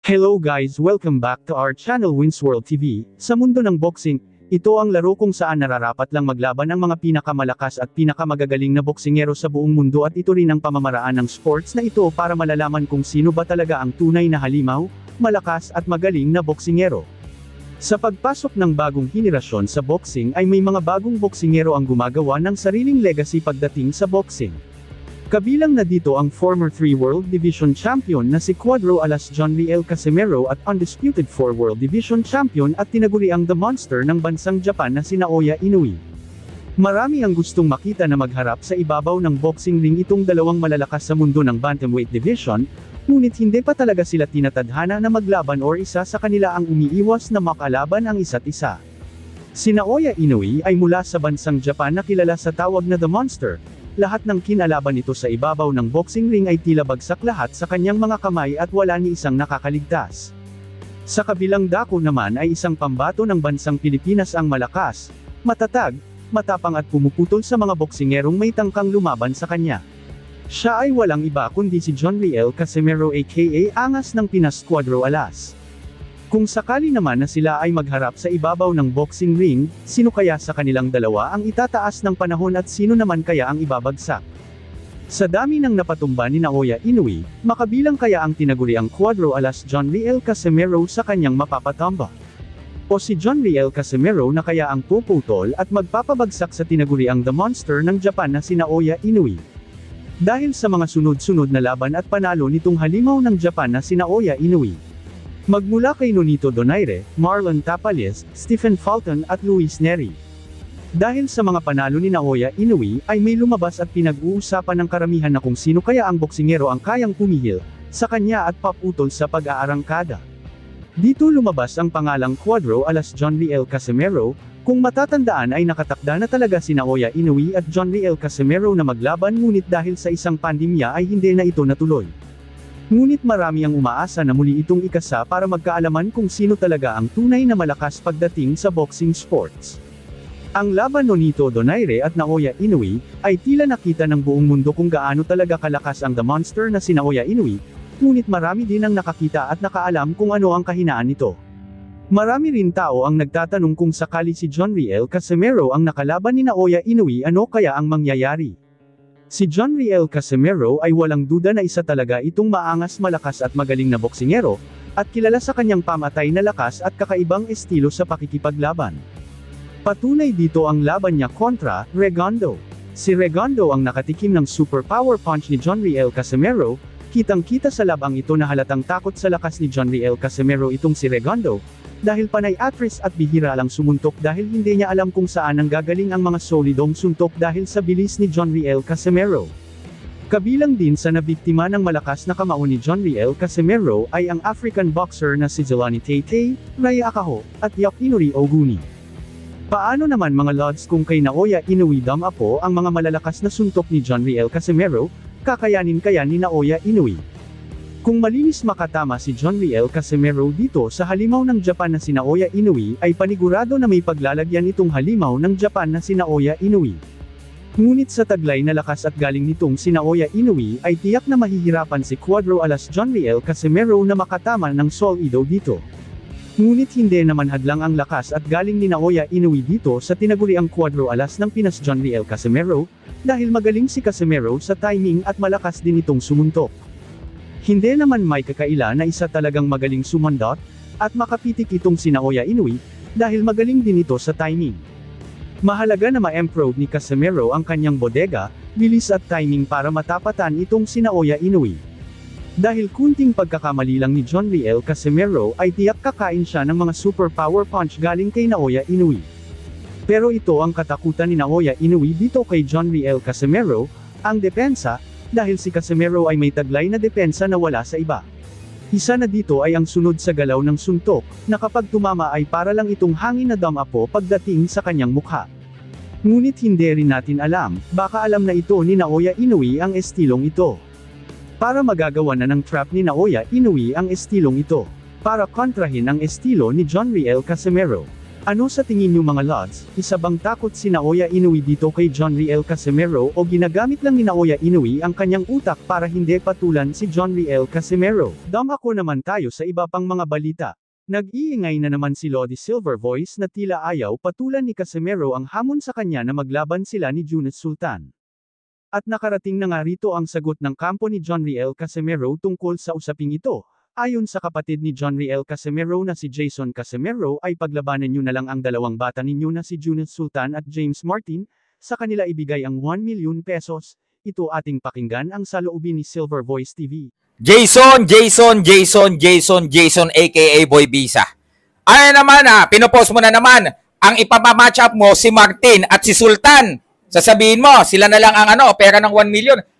Hello guys, welcome back to our channel Wins World TV. Sa mundo ng boxing, ito ang laro kung saan nararapat lang maglaban ang mga pinakamalakas at pinakamagagaling na boksingero sa buong mundo at ito rin ang pamamaraan ng sports na ito para malalaman kung sino ba talaga ang tunay na halimaw, malakas at magaling na boksingero. Sa pagpasok ng bagong henerasyon sa boxing ay may mga bagong boksingero ang gumagawa ng sariling legacy pagdating sa boxing. Kabilang na dito ang former 3 World Division Champion na si Cuadro Alas John Riel Casimero at undisputed 4 World Division Champion at tinaguriang The Monster ng bansang Japan na si Naoya Inoue. Marami ang gustong makita na magharap sa ibabaw ng boxing ring itong dalawang malalakas sa mundo ng bantamweight division, ngunit hindi pa talaga sila tinatadhana na maglaban or isa sa kanila ang umiiwas na makalaban ang isa't isa. Si Naoya Inoue ay mula sa bansang Japan na kilala sa tawag na The Monster. Lahat ng kinalaban nito sa ibabaw ng boxing ring ay tila bagsak lahat sa kanyang mga kamay at wala ni isang nakakaligtas. Sa kabilang dako naman ay isang pambato ng bansang Pilipinas ang malakas, matatag, matapang at pumuputol sa mga boksingerong may tangkang lumaban sa kanya. Siya ay walang iba kundi si John Riel Casimero aka Angas ng Pinas Cuadro Alas. Kung sakali naman na sila ay magharap sa ibabaw ng boxing ring, sino kaya sa kanilang dalawa ang itataas ng panahon at sino naman kaya ang ibabagsak? Sa dami ng napatumba ni Naoya Inoue, makabilang kaya ang tinaguriang Cuadro Alas John Riel Casimero sa kanyang mapapatamba? O si John Riel Casimero na kaya ang puputol at magpapabagsak sa tinaguriang The Monster ng Japan na si Naoya Inoue? Dahil sa mga sunod-sunod na laban at panalo nitong halimaw ng Japan na si Naoya Inoue. Magmula kay Nonito Donaire, Marlon Tapales, Stephen Fulton at Luis Neri. Dahil sa mga panalo ni Naoya Inoue ay may lumabas at pinag-uusapan ng karamihan na kung sino kaya ang boksingero ang kayang pumihil sa kanya at paputol sa pag-aarangkada. Dito lumabas ang pangalang Cuadro Alas John Riel Casimero. Kung matatandaan ay nakatakda na talaga si Naoya Inoue at John Riel Casimero na maglaban ngunit dahil sa isang pandemya ay hindi na ito natuloy. Ngunit marami ang umaasa na muli itong ikasa para magkaalaman kung sino talaga ang tunay na malakas pagdating sa boxing sports. Ang laban Nonito Donaire at Naoya Inoue ay tila nakita ng buong mundo kung gaano talaga kalakas ang The Monster na si Naoya Inoue, ngunit marami din ang nakakita at nakaalam kung ano ang kahinaan nito. Marami rin tao ang nagtatanong kung sakali si John Riel Casimero ang nakalaban ni Naoya Inoue ano kaya ang mangyayari. Si John Riel Casimero ay walang duda na isa talaga itong maangas malakas at magaling na boksingero, at kilala sa kanyang pamatay na lakas at kakaibang estilo sa pakikipaglaban. Patunay dito ang laban niya kontra Regondo. Si Regondo ang nakatikim ng super power punch ni John Riel Casimero, kitang-kita sa labang ito na halatang takot sa lakas ni John Riel Casimero itong si Regondo, dahil panay atris at bihira lang sumuntok dahil hindi niya alam kung saan ang gagaling ang mga solidong suntok dahil sa bilis ni John Riel Casimero. Kabilang din sa nabiktima ng malakas na kamao ni John Riel Casimero ay ang African boxer na si Jelani Tay, Ray Akaho, at Yakinori Oguni. Paano naman mga lods kung kay Naoya Inoue damapo ang mga malalakas na suntok ni John Riel Casimero, kakayanin kaya ni Naoya Inoue? Kung malinis makatama si John Riel Casimero dito sa halimaw ng Japan na si Naoya Inoue ay panigurado na may paglalagyan itong halimaw ng Japan na si Naoya Inoue. Ngunit sa taglay na lakas at galing nitong si Naoya Inoue ay tiyak na mahihirapan si Cuadro Alas John Riel Casimero na makatama ng solido dito. Ngunit hindi naman hadlang ang lakas at galing ni Naoya Inoue dito sa tinaguriang Cuadro Alas ng Pinas John Riel Casimero, dahil magaling si Casimero sa timing at malakas din itong sumuntok. Hindi naman may kakaila na isa talagang magaling sumandot, at makapitik itong si Naoya Inoue, dahil magaling din ito sa timing. Mahalaga na ma-improve ni Casimero ang kanyang bodega, bilis at timing para matapatan itong si Naoya Inoue. Dahil kunting pagkakamali lang ni John Riel Casimero ay tiyak kakain siya ng mga super power punch galing kay Naoya Inoue. Pero ito ang katakutan ni Naoya Inoue dito kay John Riel Casimero, ang depensa, dahil si Casimero ay may taglay na depensa na wala sa iba. Isa na dito ay ang sunod sa galaw ng suntok, na kapag tumama ay para lang itong hangin na damapo pagdating sa kanyang mukha. Ngunit hindi rin natin alam, baka alam na ito ni Naoya Inoue ang estilong ito. Para magagawa na ng trap ni Naoya Inoue ang estilong ito. Para kontrahin ang estilo ni John Riel Casimero. Ano sa tingin niyo mga lods, isa bang takot si Naoya Inoue dito kay John Riel Casimero o ginagamit lang ni Naoya Inoue ang kanyang utak para hindi patulan si John Riel Casimero? Dumako naman tayo sa iba pang mga balita. Nag-iingay na naman si Lodi Silver Voice na tila ayaw patulan ni Casimero ang hamon sa kanya na maglaban sila ni Junus Sultan. At nakarating na nga rito ang sagot ng kampo ni John Riel Casimero tungkol sa usaping ito. Ayon sa kapatid ni John Riel Casimero na si Jason Casimero ay paglabanan niyo na lang ang dalawang bata ninyo na si Junus Sultan at James Martin, sa kanila ibigay ang 1 million pesos. Ito ating pakinggan ang saloobin ni Silver Voice TV. Jason aka Boy Bisa. Ay naman pinopost mo na naman ang ipamamatch up mo si Martin at si Sultan. Sasabihin mo, sila na lang ang pera ng 1 million.